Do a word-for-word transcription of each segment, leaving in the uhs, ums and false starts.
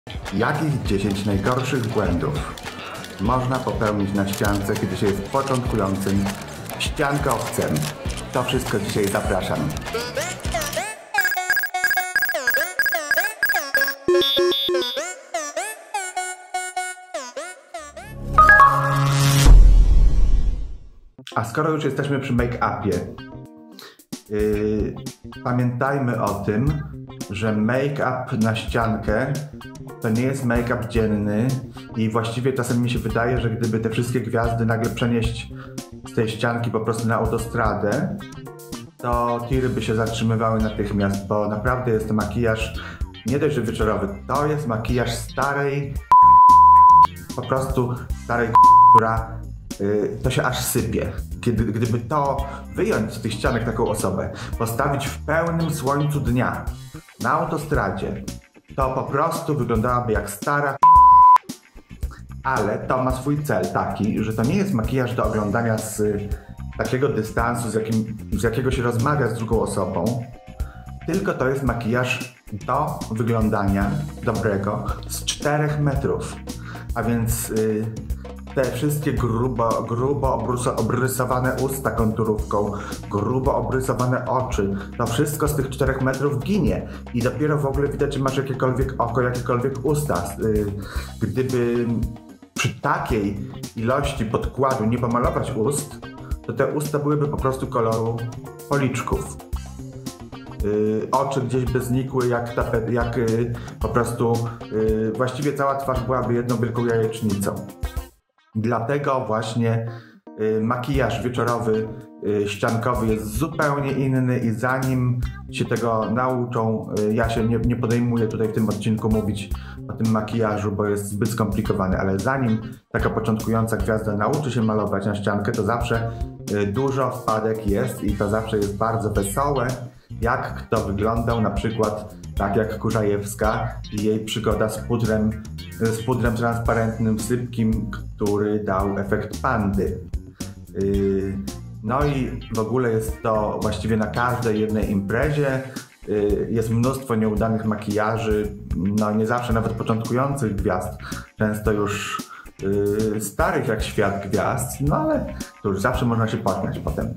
Jakich dziesięć najgorszych błędów można popełnić na ściance, kiedy się jest początkującym ściankowcem? To wszystko dzisiaj zapraszam. A skoro już jesteśmy przy make-upie, yy, pamiętajmy o tym, że make-up na ściankę to nie jest make-up dzienny i właściwie czasem mi się wydaje, że gdyby te wszystkie gwiazdy nagle przenieść z tej ścianki po prostu na autostradę, to tiry by się zatrzymywały natychmiast, bo naprawdę jest to makijaż nie dość, że wieczorowy, to jest makijaż starej po prostu starej która yy, to się aż sypie. Kiedy, gdyby to wyjąć z tych ścianek taką osobę, postawić w pełnym słońcu dnia na autostradzie, to po prostu wyglądałaby jak stara. Ale to ma swój cel taki, że to nie jest makijaż do oglądania z takiego dystansu, z, jakim, z jakiego się rozmawia z drugą osobą, tylko to jest makijaż do wyglądania dobrego z czterech metrów. A więc yy, te wszystkie grubo, grubo obryso, obrysowane usta konturówką, grubo obrysowane oczy, to wszystko z tych czterech metrów ginie i dopiero w ogóle widać, czy masz jakiekolwiek oko, jakiekolwiek usta. Yy, gdyby przy takiej ilości podkładu nie pomalować ust, to te usta byłyby po prostu koloru policzków. Yy, oczy gdzieś by znikły jak, tapet, jak yy, po prostu yy, właściwie cała twarz byłaby jedną wielką jajecznicą. Dlatego właśnie y, makijaż wieczorowy, y, ściankowy jest zupełnie inny i zanim się tego nauczą, y, ja się nie, nie podejmuję tutaj w tym odcinku mówić o tym makijażu, bo jest zbyt skomplikowany, ale zanim taka początkująca gwiazda nauczy się malować na ściankę, to zawsze y, dużo wpadek jest i to zawsze jest bardzo wesołe, jak kto wyglądał, na przykład tak jak Kurzajewska i jej przygoda z pudrem, z pudrem transparentnym, sypkim, który dał efekt pandy. Yy, no i w ogóle jest to właściwie na każdej jednej imprezie. Yy, jest mnóstwo nieudanych makijaży, no nie zawsze nawet początkujących gwiazd, często już yy, starych jak świat gwiazd, no ale to już zawsze można się pośmiać potem.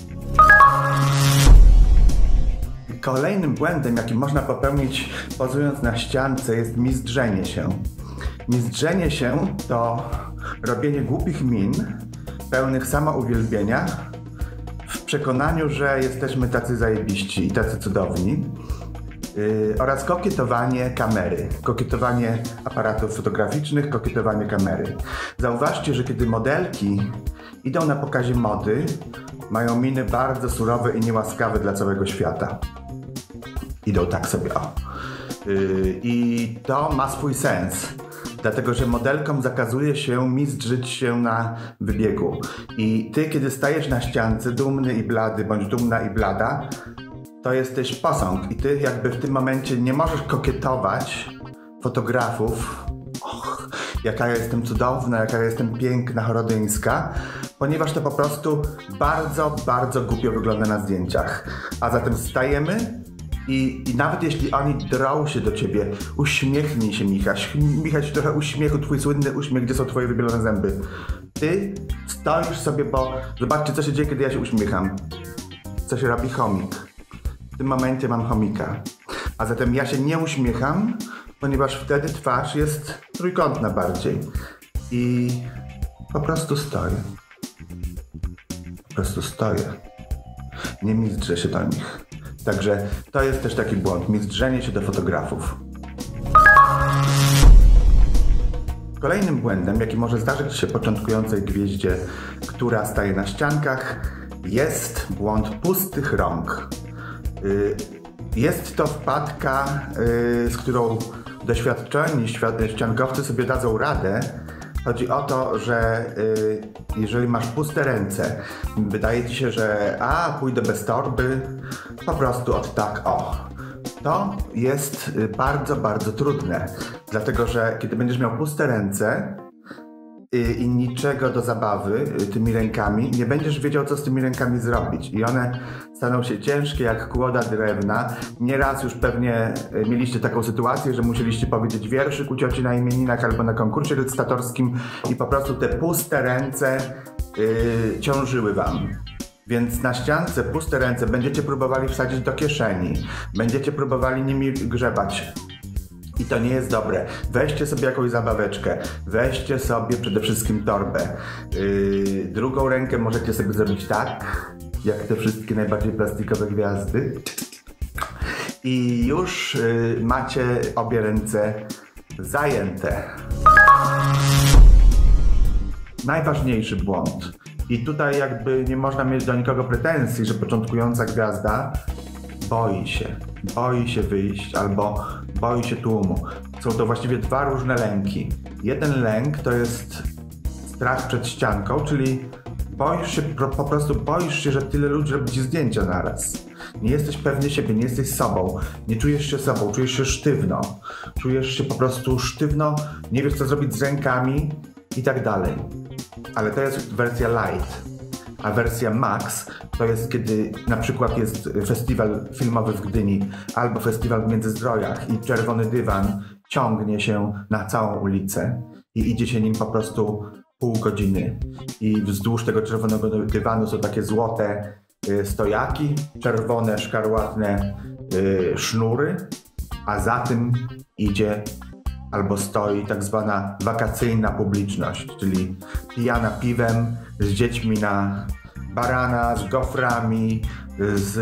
Kolejnym błędem, jaki można popełnić pozując na ściance, jest mizdrzenie się. Mizdrzenie się to robienie głupich min, pełnych samouwielbienia, w przekonaniu, że jesteśmy tacy zajebiści i tacy cudowni, yy, oraz kokietowanie kamery, kokietowanie aparatów fotograficznych, kokietowanie kamery. Zauważcie, że kiedy modelki idą na pokazie mody, mają miny bardzo surowe i niełaskawe dla całego świata. Idą tak sobie, o. Yy, I to ma swój sens, dlatego że modelkom zakazuje się mizdrzyć się na wybiegu. I ty, kiedy stajesz na ściance dumny i blady, bądź dumna i blada, to jesteś posąg i ty jakby w tym momencie nie możesz kokietować fotografów. Och, jaka ja jestem cudowna, jaka ja jestem piękna, chorodyńska, ponieważ to po prostu bardzo, bardzo głupio wygląda na zdjęciach. A zatem stajemy i, i nawet jeśli oni drą się do ciebie, uśmiechnij się, Michaś. Michaś, trochę uśmiechu, twój słynny uśmiech, gdzie są twoje wybielone zęby. Ty stoisz sobie, bo zobaczcie, co się dzieje, kiedy ja się uśmiecham. Co się robi? Chomik. W tym momencie mam chomika. A zatem ja się nie uśmiecham, ponieważ wtedy twarz jest trójkątna bardziej. I po prostu stoję. Po prostu stoję. Nie mizdrzę się do nich. Także to jest też taki błąd, mizdrzenie się do fotografów. Kolejnym błędem, jaki może zdarzyć się początkującej gwieździe, która staje na ściankach, jest błąd pustych rąk. Jest to wpadka, z którą doświadczeni ściankowcy sobie dadzą radę. Chodzi o to, że y, jeżeli masz puste ręce, wydaje ci się, że a, pójdę bez torby, po prostu od tak, o. To jest bardzo, bardzo trudne, dlatego że kiedy będziesz miał puste ręce, i niczego do zabawy tymi rękami, nie będziesz wiedział, co z tymi rękami zrobić. I one staną się ciężkie jak kłoda drewna. Nieraz już pewnie mieliście taką sytuację, że musieliście powiedzieć wierszyk u cioci na imieninach albo na konkursie recytatorskim i po prostu te puste ręce yy, ciążyły wam. Więc na ściance puste ręce będziecie próbowali wsadzić do kieszeni, będziecie próbowali nimi grzebać. I to nie jest dobre. Weźcie sobie jakąś zabaweczkę, weźcie sobie przede wszystkim torbę. Yy, drugą rękę możecie sobie zrobić tak, jak te wszystkie najbardziej plastikowe gwiazdy. I już yy, macie obie ręce zajęte. Najważniejszy błąd. I tutaj jakby nie można mieć do nikogo pretensji, że początkująca gwiazda boi się. Boi się wyjść albo boi się tłumu. Są to właściwie dwa różne lęki. Jeden lęk to jest strach przed ścianką, czyli boisz się, po prostu boisz się, że tyle ludzi robi ci zdjęcia naraz. Nie jesteś pewny siebie, nie jesteś sobą, nie czujesz się sobą, czujesz się sztywno. Czujesz się po prostu sztywno, nie wiesz co zrobić z rękami i tak dalej. Ale to jest wersja light. A wersja max to jest, kiedy na przykład jest festiwal filmowy w Gdyni albo festiwal w Międzyzdrojach i czerwony dywan ciągnie się na całą ulicę i idzie się nim po prostu pół godziny. I wzdłuż tego czerwonego dywanu są takie złote y, stojaki, czerwone, szkarłatne y, sznury, a za tym idzie albo stoi tak zwana wakacyjna publiczność, czyli pijana piwem, z dziećmi na barana, z goframi, z,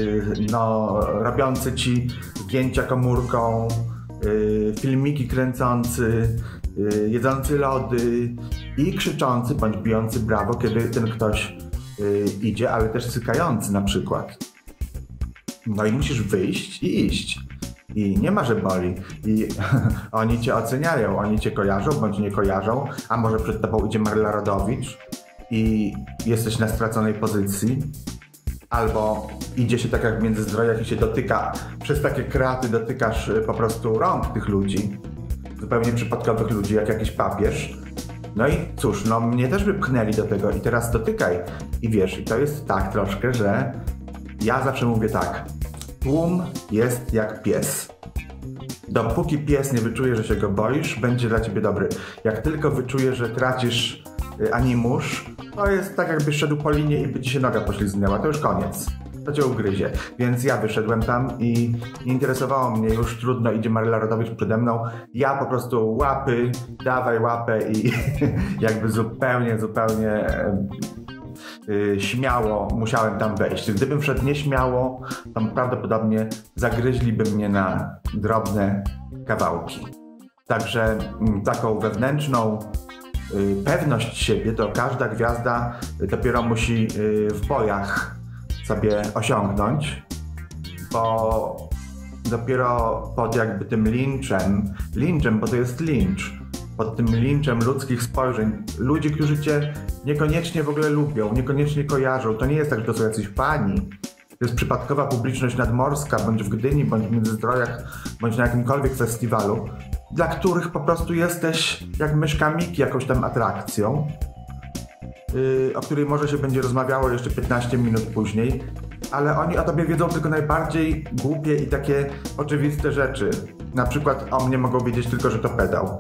no, robiący ci zdjęcia komórką, y, filmiki kręcący, y, jedzący lody i krzyczący bądź bijący brawo, kiedy ten ktoś y, idzie, ale też cykający na przykład. No i musisz wyjść i iść. I nie ma, że boli. I oni cię oceniają, oni cię kojarzą bądź nie kojarzą, a może przed tobą idzie Maryla Rodowicz i jesteś na straconej pozycji, albo idzie się tak jak w Międzyzdrojach i się dotyka, przez takie kraty dotykasz po prostu rąk tych ludzi, zupełnie przypadkowych ludzi, jak jakiś papież. No i cóż, no mnie też wypchnęli do tego i teraz dotykaj. I wiesz, i to jest tak troszkę, że ja zawsze mówię tak. Tłum jest jak pies. Dopóki pies nie wyczuje, że się go boisz, będzie dla ciebie dobry. Jak tylko wyczuje, że tracisz animusz, to jest tak jakbyś szedł po linie i by ci się noga poślizgnęła, to już koniec. To cię ugryzie. Więc ja wyszedłem tam i nie interesowało mnie już, trudno, idzie Maryla Rodowicz przede mną. Ja po prostu łapy, dawaj łapę i jakby zupełnie, zupełnie Yy, śmiało musiałem tam wejść. Gdybym wszedł nieśmiało, to prawdopodobnie zagryźliby mnie na drobne kawałki. Także yy, taką wewnętrzną yy, pewność siebie to każda gwiazda dopiero musi yy, w bojach sobie osiągnąć, bo dopiero pod jakby tym linczem, linczem, bo to jest lincz, pod tym linczem ludzkich spojrzeń, ludzi, którzy cię niekoniecznie w ogóle lubią, niekoniecznie kojarzą. To nie jest tak, że to są jacyś fani. To jest przypadkowa publiczność nadmorska, bądź w Gdyni, bądź w Międzyzdrojach, bądź na jakimkolwiek festiwalu, dla których po prostu jesteś jak myszka Miki, jakąś tam atrakcją, yy, o której może się będzie rozmawiało jeszcze piętnaście minut później, ale oni o tobie wiedzą tylko najbardziej głupie i takie oczywiste rzeczy. Na przykład o mnie mogą wiedzieć tylko, że to pedał.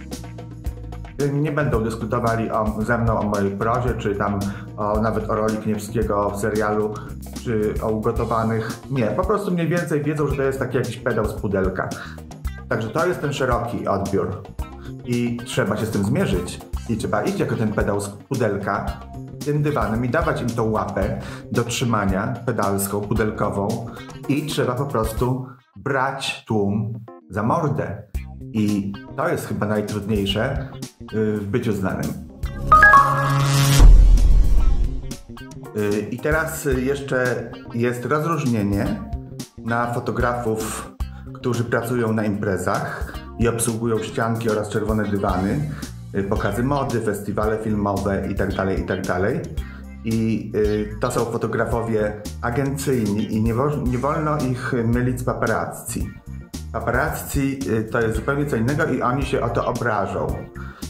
Nie będą dyskutowali o, ze mną o mojej prozie, czy tam o, nawet o roli Kniewskiego w serialu, czy o ugotowanych. Nie, po prostu mniej więcej wiedzą, że to jest taki jakiś pedał z pudelka. Także to jest ten szeroki odbiór. I trzeba się z tym zmierzyć. I trzeba iść jako ten pedał z pudelka tym dywanem i dawać im tą łapę do trzymania pedalską, pudelkową. I trzeba po prostu brać tłum za mordę. I to jest chyba najtrudniejsze w byciu znanym. I teraz jeszcze jest rozróżnienie na fotografów, którzy pracują na imprezach i obsługują ścianki oraz czerwone dywany, pokazy mody, festiwale filmowe itd., itd. I to są fotografowie agencyjni i nie, wo- nie wolno ich mylić z paparazzi. Paparazzi to jest zupełnie co innego i oni się o to obrażą.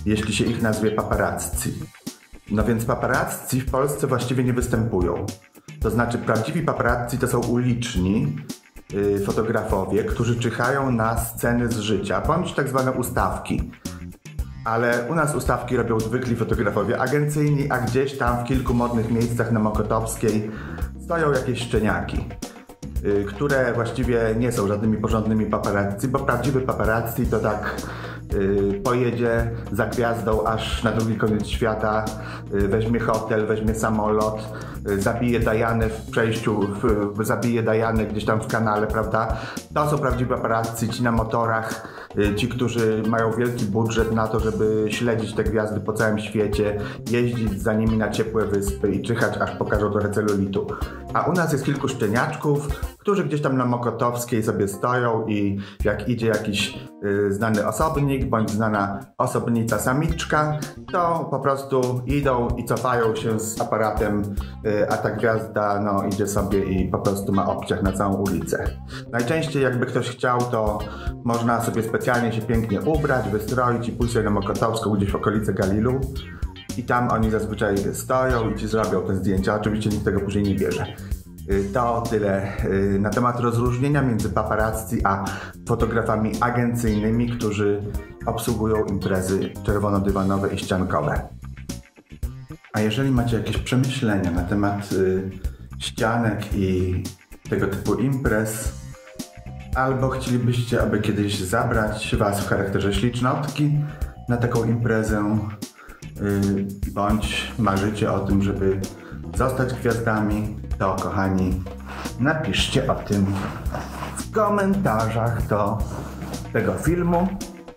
jeśli się ich nazwie paparazzi. No więc paparazzi w Polsce właściwie nie występują. To znaczy prawdziwi paparazzi to są uliczni yy, fotografowie, którzy czyhają na sceny z życia, bądź tak zwane ustawki. Ale u nas ustawki robią zwykli fotografowie agencyjni, a gdzieś tam w kilku modnych miejscach na Mokotowskiej stoją jakieś szczeniaki, yy, które właściwie nie są żadnymi porządnymi paparazzi, bo prawdziwy paparazzi to tak yy, pojedzie za gwiazdą aż na drugi koniec świata, yy, weźmie hotel, weźmie samolot, yy, zabije Dianę w przejściu, w, zabije Dianę gdzieś tam w kanale, prawda? To są prawdziwi paparazzi, ci na motorach, ci, którzy mają wielki budżet na to, żeby śledzić te gwiazdy po całym świecie, jeździć za nimi na ciepłe wyspy i czyhać, aż pokażą trochę celulitu. A u nas jest kilku szczeniaczków, którzy gdzieś tam na Mokotowskiej sobie stoją i jak idzie jakiś y, znany osobnik, bądź znana osobnica samiczka, to po prostu idą i cofają się z aparatem, y, a ta gwiazda no, idzie sobie i po prostu ma obciach na całą ulicę. Najczęściej jakby ktoś chciał, to można sobie specjalnie się pięknie ubrać, wystroić i pójść sobie na Mokotowską gdzieś w okolicy Galilu i tam oni zazwyczaj stoją i ci zrobią te zdjęcia. Oczywiście nikt tego później nie bierze. To tyle na temat rozróżnienia między paparazzi a fotografami agencyjnymi, którzy obsługują imprezy czerwono-dywanowe i ściankowe. A jeżeli macie jakieś przemyślenia na temat y, ścianek i tego typu imprez, albo chcielibyście, aby kiedyś zabrać was w charakterze ślicznotki na taką imprezę, yy, bądź marzycie o tym, żeby zostać gwiazdami, to kochani, napiszcie o tym w komentarzach do tego filmu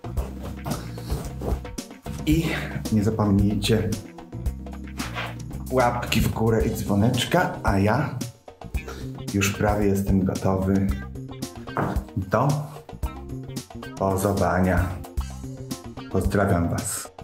i nie zapomnijcie łapki w górę i dzwoneczka, a ja już prawie jestem gotowy do pozowania. Pozdrawiam was.